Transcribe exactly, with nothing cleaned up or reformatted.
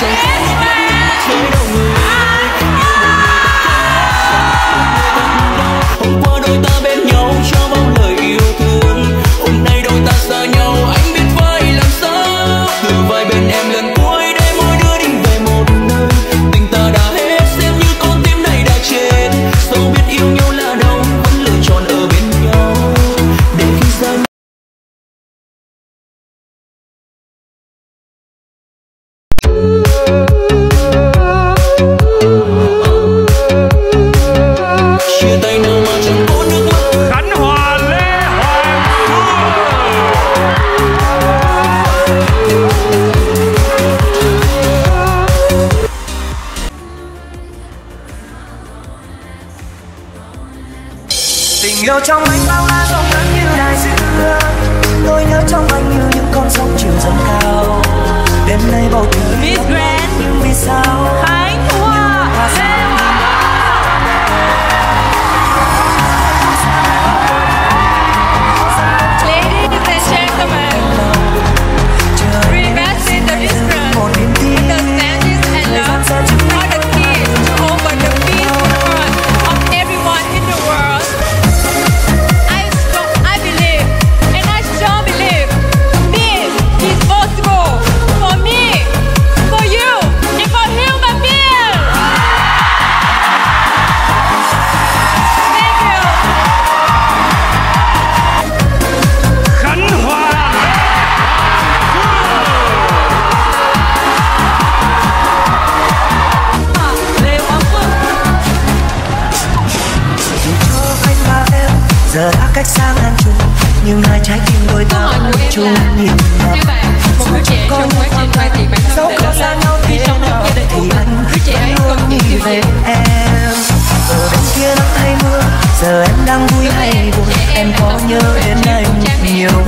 trong chơi đầu người hôm qua đôi ta bên nhau cho bao lời yêu thương, hôm nay đôi ta xa nhau anh biết phải làm sao. Từ vai bên em lần cuối để mỗi đứa đi về một nơi, tình ta đã hết xem như con tim này đã chết. Dẫu biết yêu nhau là đâu vẫn lựa chọn ở bên nhau để khi xa nhau. Chia tay nào mà chẳng có nước mắt. Khánh Hòa Lê Hoàng Tình yêu trong anh bao la rộng lớn như đại dương, tôi nhớ trong anh như những con sóng chiều dâng cao. Đêm nay bầu trời Miss Grand nhưng vì sao Khánh Hòa Lê Ladies and gentlemen, reversing the difference, understanding and love for the kids over the peace of everyone in the world. I strong, I believe, and I strong believe this is possible for me, for you, and for human beings. Thank you. Khánh Hòa Lê Hoàng Phương. dù cho anh và em giờ đã cách xa ngàn trùng, nhưng hai trái tim đôi ta Câu hỏi của em chung là nhìn nhau. theo bạn, một đứa trẻ trong quá trình vay tiền bản thân Dẫu để có lớn xa lên, nhau khi thế sống trong nào gia đình của thì mình, anh đứa trẻ ấy vẫn cần luôn những nghĩ điều về gì? em. Ở bên kia nắng hay mưa, giờ em đang vui hay buồn, em có nhớ đến anh nhiều